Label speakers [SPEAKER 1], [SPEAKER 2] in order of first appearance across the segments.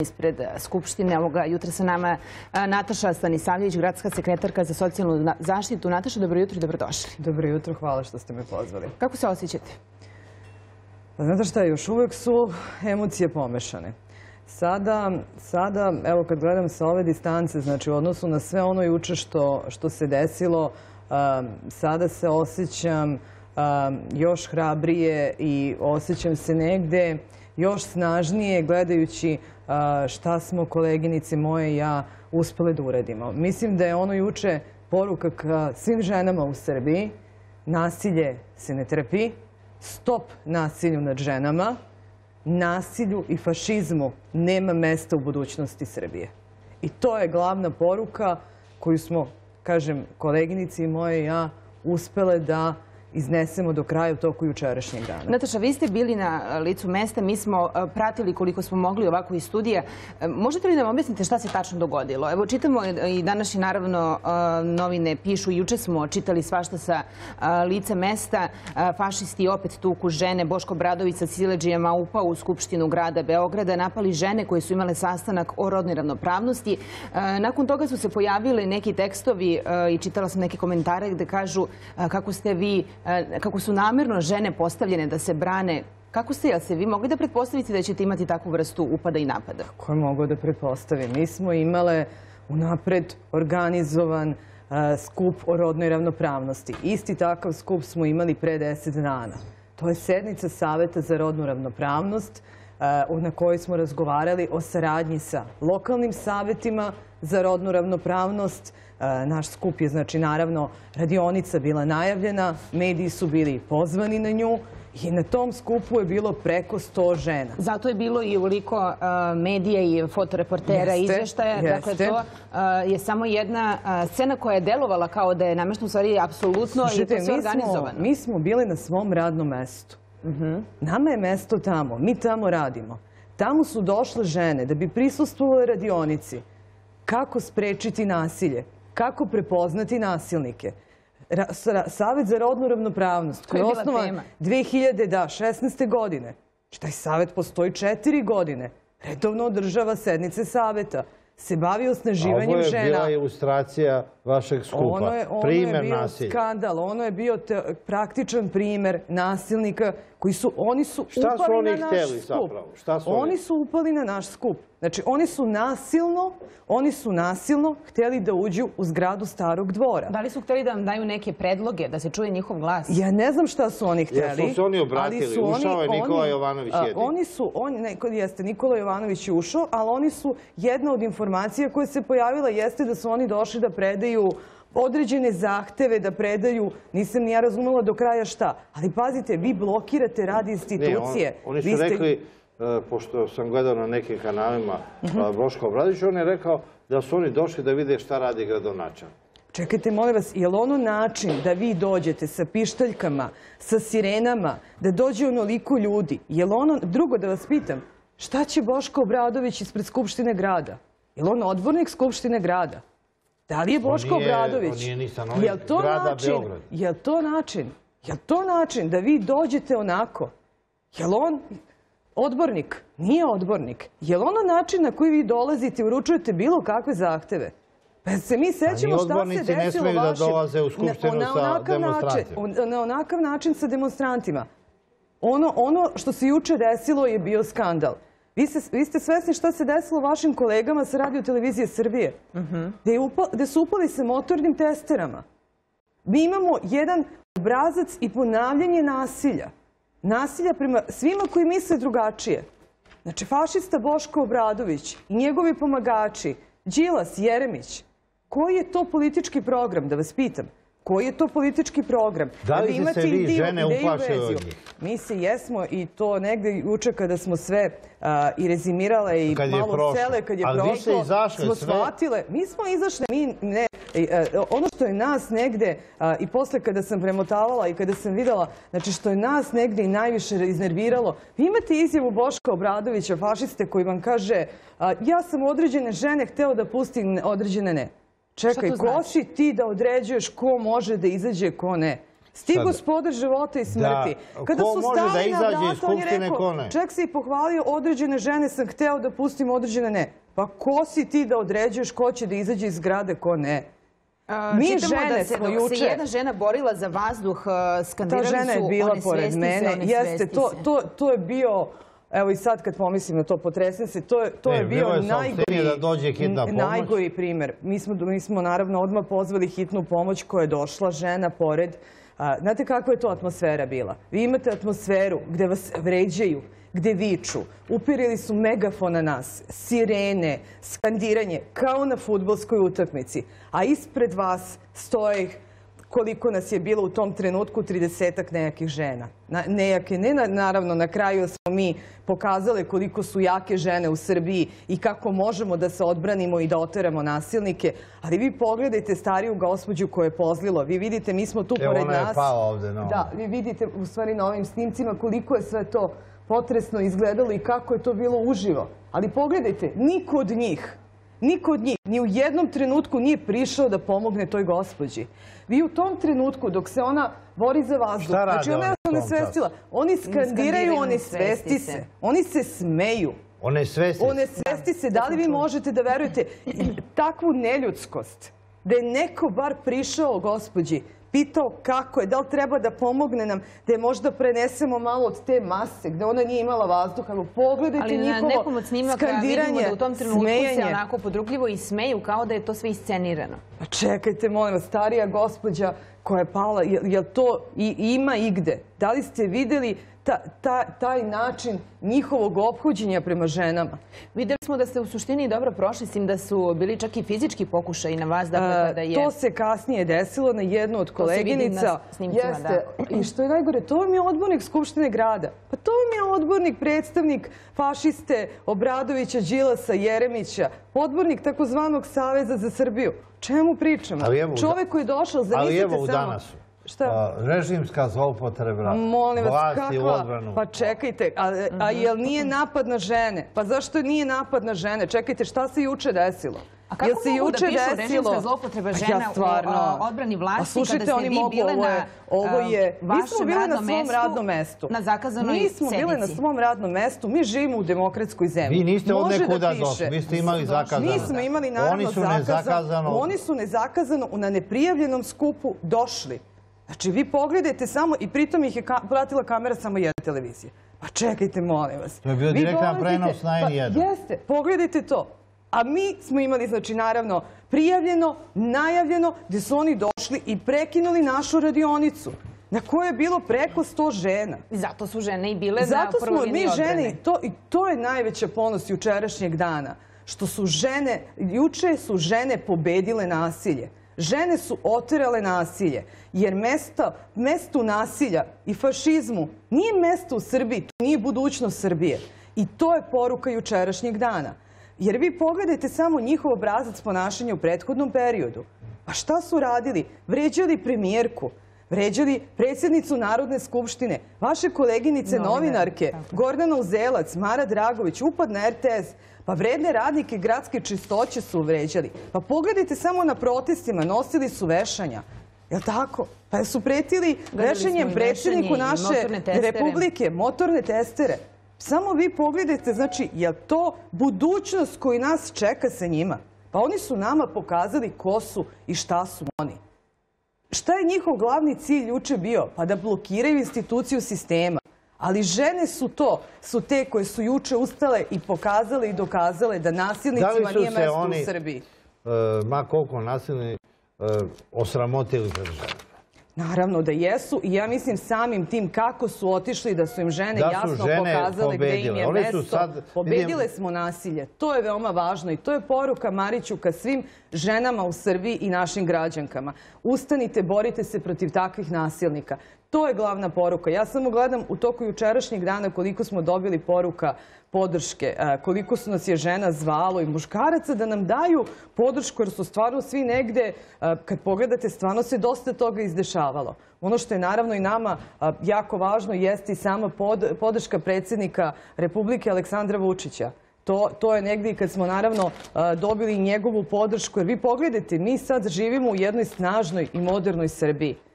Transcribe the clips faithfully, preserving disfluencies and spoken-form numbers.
[SPEAKER 1] ispred Skupštine. Ovoga jutra sa nama Nataša Stanisavljević, gradska sekretarka za socijalnu zaštitu. Nataša, dobro jutro i dobrodošli.
[SPEAKER 2] Dobro jutro, hvala što ste me pozvali.
[SPEAKER 1] Kako se osjećate?
[SPEAKER 2] Pa znate šta, još uvek su emocije pomešane. Sada, sada, evo kad gledam sa ove distance, znači u odnosu na sve ono juče što, što se desilo, um, sada se osjećam um, još hrabrije i osjećam se negde još snažnije gledajući uh, šta smo koleginice moje i ja uspele da uradimo. Mislim da je ono juče poruka ka svim ženama u Srbiji: nasilje se ne trpi, stop nasilju nad ženama, nasilju i fašizmu nema mesta u budućnosti Srbije. I to je glavna poruka koju smo, kažem, koleginici moje i ja uspele da iznesemo do kraja u toku jučerašnjeg dana.
[SPEAKER 1] Nataša, vi ste bili na licu mesta, mi smo pratili koliko smo mogli ovako iz studija. Možete li nam objasnite šta se tačno dogodilo? Evo, čitamo i današnje, naravno, novine pišu, juče smo čitali svašta sa lica mesta. Fašisti opet tuku žene, Boško Obradović sa siledžijama upao u Skupštinu grada Beograda, napali žene koje su imale sastanak o rodnoj ravnopravnosti. Nakon toga su se pojavili neki tekstovi i čitala sam neke komentare gde kažu kako ste vi kako su namjerno žene postavljene da se brane. Kako ste, jel se vi mogli da pretpostavite da ćete imati takvu vrstu upada i napada?
[SPEAKER 2] Kako je mogo da pretpostavim? Mi smo imale unapred organizovan skup o rodnoj ravnopravnosti. Isti takav skup smo imali pre deset dana. To je sednica Saveta za rodnu ravnopravnost na kojoj smo razgovarali o saradnji sa lokalnim savetima za rodnu ravnopravnost. Naš skup je, znači, naravno, radionica bila najavljena, mediji su bili pozvani na nju i na tom skupu je bilo preko sto žena.
[SPEAKER 1] Zato je bilo i uveliko medija i fotoreportera izveštaja. Dakle, to je samo jedna scena koja je delovala kao da je nameštena, u stvari apsolutno i to sve organizovano.
[SPEAKER 2] Mi smo bili na svom radnom mestu. Nama je mesto tamo, mi tamo radimo. Tamo su došle žene da bi prisustvovale radionici kako sprečiti nasilje, kako prepoznati nasilnike. Savet za rodnu ravnopravnost koji je osnovan dve hiljade šesnaeste. godine. Taj savet postoji četiri godine. Redovno održava sednice saveta. Se bavi osnaživanjem žena.
[SPEAKER 3] Ovo je bila ilustracija vašeg skupa. Primer nasilja.
[SPEAKER 2] Ono je bio skandal. Ono je bio praktičan primer nasilnika koji su, oni su upali na naš skup. Oni su upali na naš skup. Znači, oni su nasilno, oni su nasilno htjeli da uđu u zgradu Starog dvora.
[SPEAKER 1] Da li su htjeli da vam daju neke predloge, da se čuje njihov glas?
[SPEAKER 2] Ja ne znam šta su oni htjeli.
[SPEAKER 3] Jesu se oni obratili? Ušao je Nikola Jovanović jedin.
[SPEAKER 2] Oni su, jeste, Nikola Jovanović je ušao, ali oni su, jedna od informacija koja se pojavila jeste da su oni došli da predaju određene zahteve, da predaju, nisam ni ja razumela do kraja šta. Ali pazite, vi blokirate rad institucije.
[SPEAKER 3] Ne, oni su rekli, pošto sam gledao na nekim kanalima Boško Obradović, on je rekao da su oni došli da vide šta radi gradonačelnik.
[SPEAKER 2] Čekajte, molim vas, je li ono način da vi dođete sa pištaljkama, sa sirenama, da dođe onoliko ljudi? Je li ono, drugo da vas pitam, šta će Boško Obradović ispred Skupštine grada? Je li on odbornik Skupštine grada? Da li je Boško Obradović?
[SPEAKER 3] On nije ni stanovnik grada Beograda.
[SPEAKER 2] Je li to način? Je li to način da vi dođete onako? Je li on odbornik? Nije odbornik. Je li ono način na koji vi dolazite i uručujete bilo kakve zahteve? Pa se mi sećamo šta se desilo vašim...
[SPEAKER 3] Odbornici ne smeju da dolaze u Skupštinu sa demonstrantima.
[SPEAKER 2] Na onakav način sa demonstrantima. Ono što se juče desilo je bio skandal. Vi ste svesni šta se desilo vašim kolegama sa Radio-televizije Srbije? Gde su upali sa motornim testerama. Mi imamo jedan obrazac i ponavljanje nasilja. Nasilja prema svima koji misle drugačije. Znači, fašista Boško Obradović i njegovi pomagači, Đilas, Jeremić, koji je to politički program, da vas pitam? Koji je to politički program?
[SPEAKER 3] Da li ste se vi žene uplašili od njih?
[SPEAKER 2] Mi se jesmo i to negde juče kada smo sve i rezimirale i malo sele, kad je prošlo, smo shvatile. Mi smo izašle, mi ne... Ono što je nas negde, i posle kada sam premotavala i kada sam videla, znači što je nas negde i najviše iznerviralo, vi imate izjavu Boška Obradovića, fašiste, koji vam kaže: ja sam određene žene hteo da pustim, određene ne. Čekaj, ko si ti da određuješ ko može da izađe, ko ne? Sti gospodar života i smrti.
[SPEAKER 3] Kada su stali na vrata, on je rekao,
[SPEAKER 2] čak se i pohvalio, određene žene sam hteo da pustim, određene ne. Pa ko si ti da određuješ ko će da izađe iz zgrade, ko ne? Mi žene smo juče...
[SPEAKER 1] Dok se jedna žena borila za vazduh, skandirali su
[SPEAKER 2] ta žena je bila pored mene. Jeste, to je bio... Evo i sad kad pomislim na to, potresem se, to je bio najgori primjer. Mi smo naravno odmah pozvali hitnu pomoć koja je došla, žena pored. Znate kakva je to atmosfera bila? Vi imate atmosferu gde vas vređaju, gde viču, upirili su megafon na nas, sirene, skandiranje, kao na fudbalskoj utakmici, a ispred vas stoje koliko nas je bilo u tom trenutku, tridesetak nejakih žena. Nejake, ne naravno, na kraju smo mi pokazali koliko su jake žene u Srbiji i kako možemo da se odbranimo i da oteramo nasilnike, ali vi pogledajte stariju gospođu koju je pozlilo. Vi vidite, mi smo tu pored nas.
[SPEAKER 3] Evo, ona je pala ovde.
[SPEAKER 2] Da, vi vidite u stvari na ovim snimcima koliko je sve to potresno izgledalo i kako je to bilo uživo. Ali pogledajte, niko od njih Niko od njih ni u jednom trenutku nije prišao da pomogne toj gospođi. Vi u tom trenutku, dok se ona bori za vazduh, znači ona je onesvestila, oni skandiraju onesvesti se. Oni se smeju.
[SPEAKER 3] Onesvesti se.
[SPEAKER 2] Onesvesti se. Da li vi možete da verujete takvu neljudskost? Da je neko bar prišao gospođi, pitao kako je, da li treba da pomogne nam, da je možda prenesemo malo od te mase, gde ona nije imala vazduha. Pogledajte njihovo skandiranje,
[SPEAKER 1] ali na nekom od snimaka vidimo da u tom trenutku se onako podrugljivo i smeju kao da je to sve iscenirano.
[SPEAKER 2] Pa čekajte, molim vas, starija gospođa koja je pala, jel to ima igde? Da li ste videli taj način njihovog ophođenja prema ženama?
[SPEAKER 1] Videli smo da ste u suštini dobro prošli, s tim da su bili čak i fizički pokušaji na vas.
[SPEAKER 2] To se kasnije desilo na jednu od koleginica. Jeste. I što je najgore, to vam je odbornik Skupštine grada. Pa to vam je odbornik, predstavnik fašiste Obradovića, Đilasa, Jeremića, odbornik takozvanog Saveza za Srbiju. Čemu pričamo? Čovek koji je došao, zamislite samo...
[SPEAKER 3] Ali evo u danas. Režimska zloupotreba vlasti u odbranu.
[SPEAKER 2] Pa čekajte, a jel nije napad na žene? Pa zašto nije napad na žene? Čekajte, šta se juče desilo?
[SPEAKER 1] A kako mogu da pišu režimska zloupotreba žena u odbrani vlasti kada ste vi bile na vašem radnom mestu, na zakazanoj sednici?
[SPEAKER 2] Mi smo bile na svom radnom mestu, mi živimo u demokratskoj zemlji.
[SPEAKER 3] Vi niste od nekuda došli, vi ste imali zakazano.
[SPEAKER 2] Mi smo imali naravno zakazano. Oni su nezakazano na neprijavljenom skupu došli. Znači, vi pogledajte samo, i pritom ih je pratila kamera samo jedne televizije. Pa čekajte, molim vas.
[SPEAKER 3] To je bio direktan prenos na en jedan.
[SPEAKER 2] Jeste, pogledajte to. A mi smo imali, znači, naravno, prijavljeno, najavljeno, gde su oni došli i prekinuli našu radionicu, na kojoj je bilo preko sto žena.
[SPEAKER 1] I zato su žene i bile na prvoj liniji odbrane.
[SPEAKER 2] I to je najveća ponos jučerašnjeg dana. Što su žene, juče su žene pobedile nasilje. Žene su oterale nasilje, jer mesto nasilja i fašizmu nije mesto u Srbiji, to nije budućnost Srbije. I to je poruka jučerašnjeg dana. Jer vi pogledajte samo njihov obrazac ponašanja u prethodnom periodu. Pa šta su radili? Vređali premijerku, vređali predsjednicu Narodne skupštine, vaše koleginice novinarke, Gordana Uzelac, Mara Dragović, upad na er te es, pa vredne radnike gradske čistoće su vređali. Pa pogledajte samo na protestima, nosili su vešanja. Je li tako? Pa su pretili vešanjem predsjedniku naše republike, motorne testere. Samo vi pogledajte, znači, je li to budućnost koju nas čeka sa njima? Pa oni su nama pokazali ko su i šta su oni. Šta je njihov glavni cilj juče bio? Pa da blokiraju instituciju sistema. Ali žene su to, su te koje su juče ustale i pokazale i dokazale da nasilnicima nije mesto u Srbiji.
[SPEAKER 3] Da li su se oni, ma koliko nasilni, osramotili pred ženama?
[SPEAKER 2] Naravno da jesu i ja mislim samim tim kako su otišli da su im žene jasno pokazale gde im je mesto. Pobedile smo nasilje. To je veoma važno i to je poruka, Mariću, ka svim ženama u Srbiji i našim građankama. Ustanite, borite se protiv takvih nasilnika. To je glavna poruka. Ja samo gledam u toku jučerašnjeg dana koliko smo dobili poruka podrške, koliko su nas je žena zvalo i muškaraca da nam daju podršku, jer su stvarno svi negde, kad pogledate, stvarno se dosta toga izdešavalo. Ono što je naravno i nama jako važno jeste i sama podrška predsjednika Republike Aleksandra Vučića. To je negdje i kad smo naravno dobili njegovu podršku, jer vi pogledajte, mi sad živimo u jednoj snažnoj i modernoj Srbiji.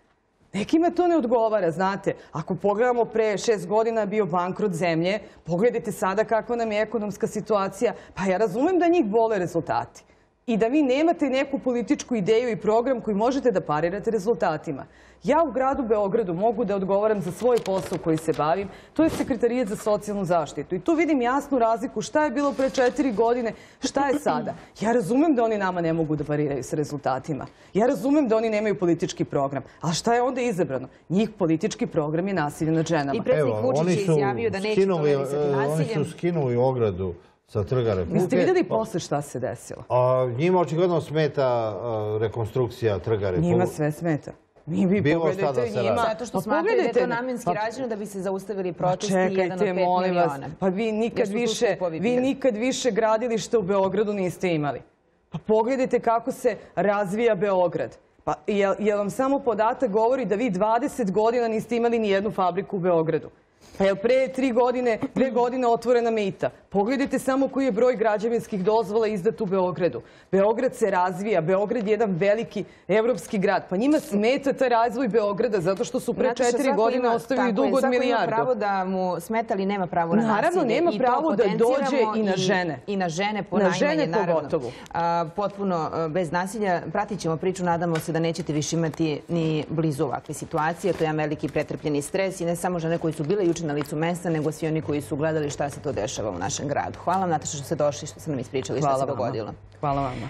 [SPEAKER 2] Nekima to ne odgovara, znate. Ako pogledamo pre šest godina bio bankrot zemlje, pogledajte sada kakva nam je ekonomska situacija. Pa ja razumem da njih bole rezultati i da vi nemate neku političku ideju i program koji možete da parirate rezultatima. Ja u gradu Beogradu mogu da odgovaram za svoj posao koji se bavim, to je Sekretarijat za socijalnu zaštitu. I tu vidim jasnu razliku šta je bilo pre četiri godine, šta je sada. Ja razumem da oni nama ne mogu da pariraju sa rezultatima. Ja razumem da oni nemaju politički program. A šta je onda izabrano? Njih politički program je nasilje nad ženama.
[SPEAKER 1] I predsjednik Vučić je izjavio da neće tolerisati nasiljem.
[SPEAKER 3] Oni su skinuli ogradu sa Trga Republike.
[SPEAKER 2] Jeste vidjeli posle šta se desilo?
[SPEAKER 3] Njima očigledno smeta rekonstrukcija Trga Republike.
[SPEAKER 2] Njima sve smeta.
[SPEAKER 3] Bilo šta da se radi.
[SPEAKER 1] Zato što smatraju da je to namenski rađeno da bi se zaustavili protesti jedan od pet miliona.
[SPEAKER 2] Pa vi nikad više gradilišta u Beogradu niste imali. Pa pogledajte kako se razvija Beograd. Pa je vam samo podatak govori da vi dvadeset godina niste imali ni jednu fabriku u Beogradu. Pa je pre tri godine, dve godine otvorena mita. Pogledajte samo koji je broj građevinskih dozvola izdat u Beogradu. Beograd se razvija, Beograd je jedan veliki evropski grad. Pa njima smeta taj razvoj Beograda zato što su pre četiri godine ostavili dug od milijardu.
[SPEAKER 1] Svako ima pravo da mu smeta ali nema pravo na nasilje.
[SPEAKER 2] Naravno, nema pravo da dođe i na žene.
[SPEAKER 1] I na žene po najmanje, naravno. Potpuno bez nasilja. Pratit ćemo priču, nadamo se da nećete više imati ni blizu ovakve situacije. To je jedan veliki pretrpljeni stres i ne samo žene koji su bile juče na licu mesta, nego svi oni koji su gledali šta se to dešava u našem gradu. Hvala vam, Nataša, što ste došli, što ste nam ispričali šta se dogodilo.
[SPEAKER 2] Hvala vama.